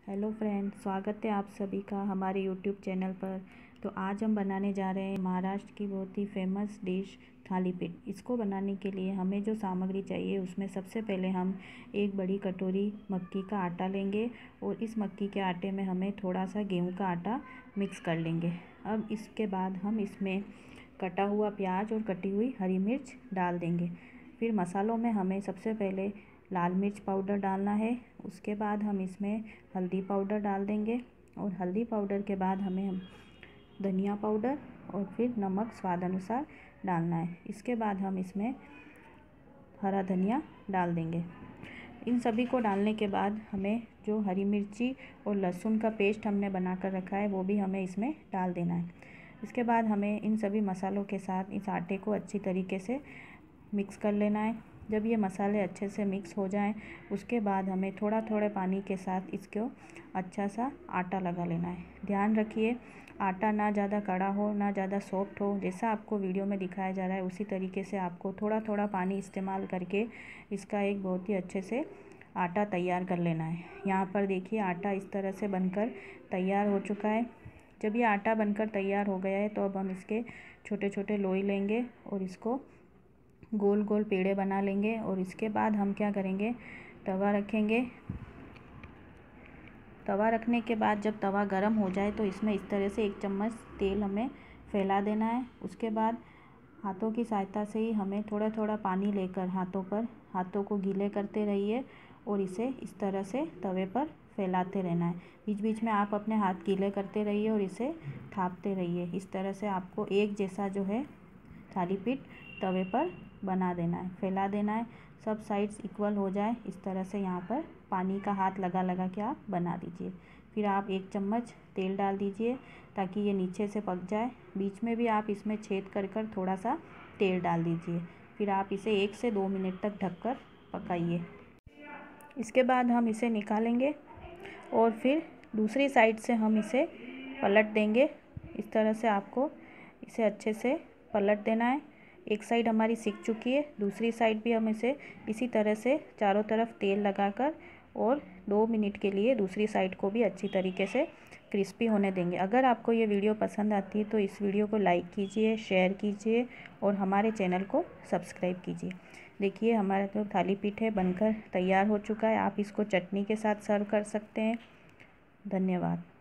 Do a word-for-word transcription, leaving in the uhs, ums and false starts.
Hello friends, स्वागत है आप सभी का हमारे यूट्यूब चैनल पर। तो आज हम बनाने जा रहे हैं महाराष्ट्र की बहुत ही फेमस डिश थालीपीठ। इसको बनाने के लिए हमें जो सामग्री चाहिए उसमें सबसे पहले हम एक बड़ी कटोरी मक्की का आटा लेंगे और इस मक्की के आटे में हमें थोड़ा सा गेहूं का आटा मिक्स कर लेंगे। अब इसके बाद हम इसमें कटा हुआ प्याज और कटी हुई हरी मिर्च डाल देंगे। फिर मसालों में हमें सबसे पहले लाल मिर्च पाउडर डालना है। उसके बाद हम इसमें हल्दी पाउडर डाल देंगे और हल्दी पाउडर के बाद हमें हम धनिया पाउडर और फिर नमक स्वाद अनुसार डालना है। इसके बाद हम इसमें हरा धनिया डाल देंगे। इन सभी को डालने के बाद हमें जो हरी मिर्ची और लहसुन का पेस्ट हमने बना कर रखा है वो भी हमें इसमें डाल देना है। इसके बाद हमें इन सभी मसालों के साथ इस आटे को अच्छी तरीके से मिक्स कर लेना है। जब ये मसाले अच्छे से मिक्स हो जाएं, उसके बाद हमें थोड़ा थोड़ा पानी के साथ इसको अच्छा सा आटा लगा लेना है। ध्यान रखिए, आटा ना ज़्यादा कड़ा हो ना ज़्यादा सॉफ्ट हो। जैसा आपको वीडियो में दिखाया जा रहा है उसी तरीके से आपको थोड़ा थोड़ा पानी इस्तेमाल करके इसका एक बहुत ही अच्छे से आटा तैयार कर लेना है। यहाँ पर देखिए, आटा इस तरह से बनकर तैयार हो चुका है। जब ये आटा बनकर तैयार हो गया है तो अब हम इसके छोटे छोटे लोई लेंगे और इसको गोल गोल पेड़े बना लेंगे। और इसके बाद हम क्या करेंगे, तवा रखेंगे। तवा रखने के बाद जब तवा गर्म हो जाए तो इसमें इस तरह से एक चम्मच तेल हमें फैला देना है। उसके बाद हाथों की सहायता से ही हमें थोड़ा थोड़ा पानी लेकर हाथों पर हाथों को गीले करते रहिए और इसे इस तरह से तवे पर फैलाते रहना है। बीच बीच में आप अपने हाथ गीले करते रहिए और इसे थापते रहिए। इस तरह से आपको एक जैसा जो है थालीपीठ तवे पर बना देना है, फैला देना है। सब साइड्स इक्वल हो जाए इस तरह से यहाँ पर पानी का हाथ लगा लगा के आप बना दीजिए। फिर आप एक चम्मच तेल डाल दीजिए ताकि ये नीचे से पक जाए। बीच में भी आप इसमें छेद कर कर थोड़ा सा तेल डाल दीजिए। फिर आप इसे एक से दो मिनट तक ढककर पकाइए। इसके बाद हम इसे निकालेंगे और फिर दूसरी साइड से हम इसे पलट देंगे। इस तरह से आपको इसे अच्छे से पलट देना है। एक साइड हमारी सिक चुकी है, दूसरी साइड भी हम इसे इसी तरह से चारों तरफ तेल लगाकर और दो मिनट के लिए दूसरी साइड को भी अच्छी तरीके से क्रिस्पी होने देंगे। अगर आपको ये वीडियो पसंद आती है तो इस वीडियो को लाइक कीजिए, शेयर कीजिए और हमारे चैनल को सब्सक्राइब कीजिए। देखिए, हमारा जो थालीपीठ है बनकर तैयार हो चुका है। आप इसको चटनी के साथ सर्व कर सकते हैं। धन्यवाद।